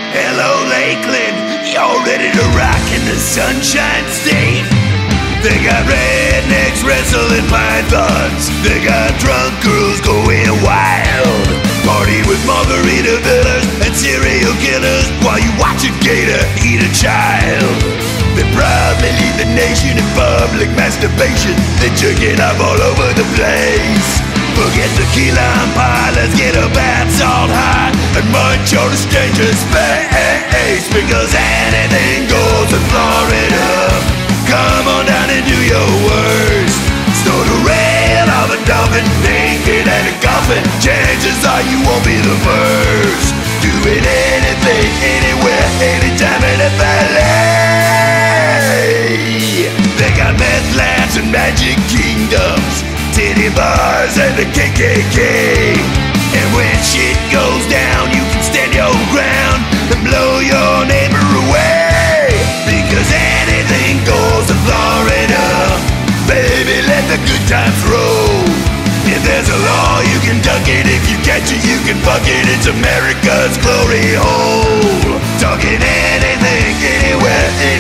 Hello, Lakeland, you're ready to rock in the Sunshine State? They got rednecks wrestling pythons. They got drunk girls going wild. Party with margarita fillers and serial killers while you watch a gator eat a child. They proudly lead the nation in public masturbation. They're jerking off all over the place. Forget the key lime pie, let's get a bath salt high and munch on a stranger's face. Because anything goes in Florida. Come on down and do your worst. Snort a rail of a dolphin, naked and a coffin. Chances are you won't be the first. Doing anything, anywhere, anytime in LA. They got meth labs and magic kingdoms, titty bars and the KKK. And when shit goes down, you can stand your ground and blow your neighbor away. Because anything goes in Florida. Baby, let the good times roll. If there's a law, you can duck it. If you catch it, you can fuck it. It's America's glory hole. Talking anything, anywhere,